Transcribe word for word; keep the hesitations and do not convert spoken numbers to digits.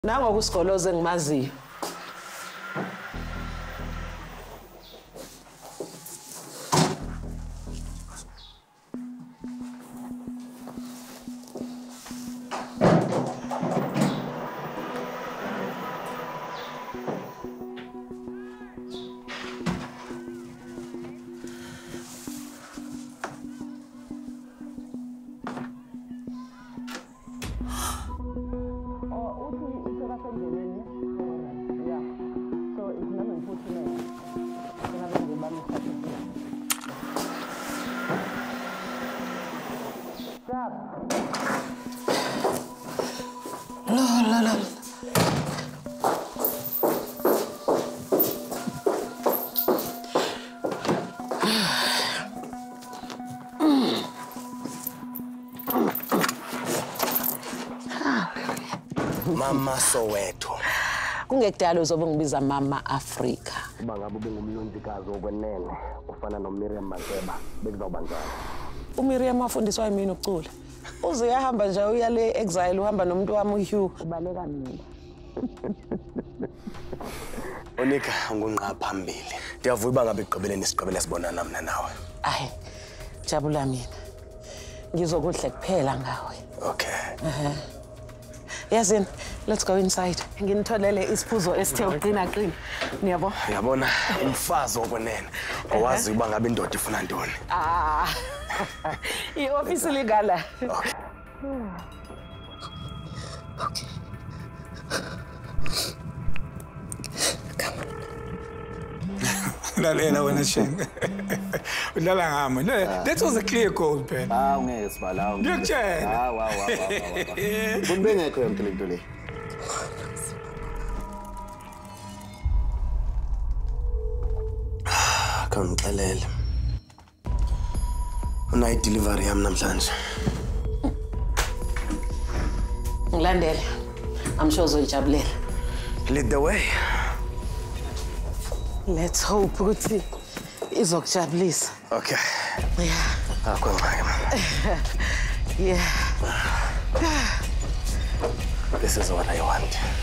Nangoku usigoloze engimaziyo. La la la. Mama Soweto. Kungekudala uzobe ngibiza Mama Africa. Uba ngabe ube ngumlondikazi okwenene ufana noMiriam Makeba bekuzawuba njani? uMiriam wafundiswa yimini ukucula. Uze uyahamba nje uya le exile uhamba nomuntu wami uHugh. Ubaleka mina. Onica ngunqa phambili. Ndiyavuya uba ngabe igqibeleni sigqibele sibonana mina nawe. Ayi. Jabula mina. Ngizokuhle kuphela ngawe. Okay. Uh-huh. Yazini, let's go inside. Nginitholele isiphuzo esithe uqina qina. Niyabo? Yabona umfazi okwenene. Owazi uba ngabe indoda ifuna ntoni. Ah. I-office ligala. Okay. Okay. Lalela wena shenga. Udlala ngami. That was a clear goal pen. Ah, ungeke sibala. Ngiyakutshela. Ah, wa wa wa. Kumbengekho yonke lento le. Kamxelele. Una delivery yami namhlanje. Ngilandele. I'm sure uzoyijabulela. Lead the way. Let's hope ukuthi izokujabulisa. Okay. Yeah. Ah, kwa Yeah. This is what I want.